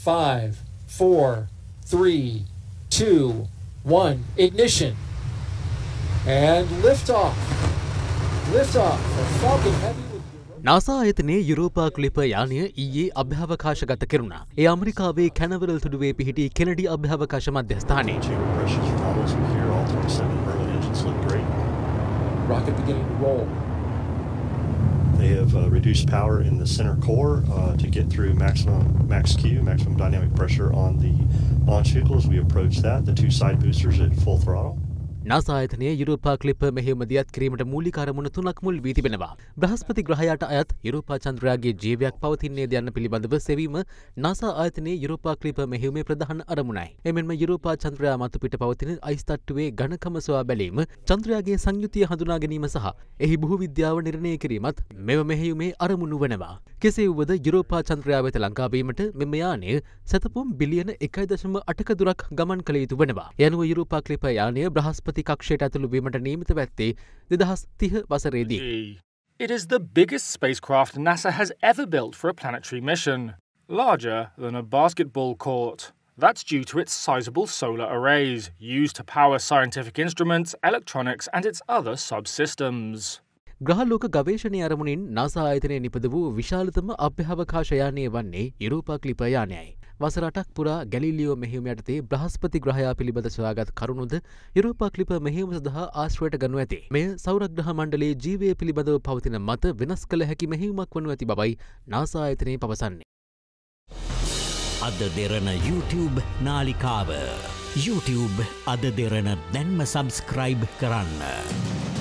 5, 4, 3, 2, 1. Ignition. And liftoff. Liftoff for Falcon Heavy. NASA ආයතනයේ යුරෝපා ක්ලිප යානය ඊයේ අභ්‍යාවකාශගත කෙරුණා. ඒ ඇමරිකාවේ කැනවරල් තුඩුවේ පිහිටි කෙනඩි අභ්‍යාවකාශ මධ්‍යස්ථානයේ. Rocket beginning to roll. They have reduced power in the center core to get through max Q, maximum dynamic pressure on the launch vehicle as we approach that. The 2 side boosters at full throttle. NASA ආයතනයේ යුරෝපා clip මෙහෙයුම දියත් කිරීමට මූලික අරමුණු 3ක් මුල් වී තිබෙනවා. බ්‍රහස්පති ග්‍රහයාට අයත් යුරෝපා චන්ද්‍රයාගේ ජීවයක් පවතින්නේද යන්න පිළිබඳව සෙවීම NASA ආයතනයේ යුරෝපා ක්ලිප් මෙහෙයුමේ ප්‍රධාන අරමුණයි. එමෙන්ම යුරෝපා චන්ද්‍රයා මත පිට පවතින අයිස් තට්ටුවේ ඝනකම සොයා බැලීම, චන්ද්‍රයාගේ සංයුතිය හඳුනා ගැනීම සහ එහි භූ විද්‍යාව නිර්ණය කිරීමත් මෙම මෙහෙයුමේ අරමුණු වෙනවා. කෙසේ වුවද යුරෝපා චන්ද්‍රයා වෙත ලංකා වීමට මෙම යානය සතපොම් බිලියන 1.8ක දුරක් ගමන් කළ යුතු වෙනවා. යනුව යුරෝපා ක්ලිප් යානය බ්‍රහස්පති කක්ෂයට ඇතුළු වීමට නියමිත වැත්තේ 2030 වසරේදී. It is the biggest spacecraft NASA has ever built for a planetary mission, larger than a basketball court. That's due to its sizable solar arrays used to power scientific instruments, electronics and its other subsystems. ග්‍රහලෝක ගවේෂණය අරමුණින් NASA ආයතනය නිපද වූ විශාලතම අභ්‍යාවකාශ යානය වන්නේ යුරෝපා clip යානයයි. වසර 8ක් පුරා Galileo මෙහෙයුම යටතේ බ්‍රහස්පති ග්‍රහයා පිළිබඳ සොයාගත් කරුණුද යුරෝපා ක්ලිප් මෙහෙයුම සඳහා ආශ්‍රයට ගනු ඇති. මෙය සෞරග්‍රහ මණ්ඩලයේ ජීවය පිළිබඳව පවතින මත වෙනස් කළ හැකි මෙහෙයුමක් වනු ඇති බවයි NASA ආයතනය පවසන්නේ. අද දෙරණ YouTube නාලිකාව YouTube අද දෙරණ දැන්ම සබස්ක්‍රයිබ් කරන්න.